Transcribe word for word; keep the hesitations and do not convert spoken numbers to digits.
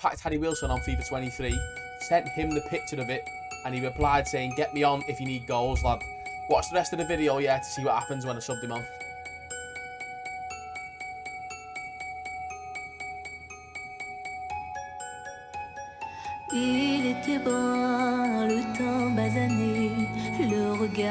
packed Harry Wilson on FIFA twenty-three, sent him the picture of it, and he replied saying, "Get me on if you need goals, lad." Watch the rest of the video, yeah, to see what happens when I subbed him on. Il était brun, le teint basané, le regard.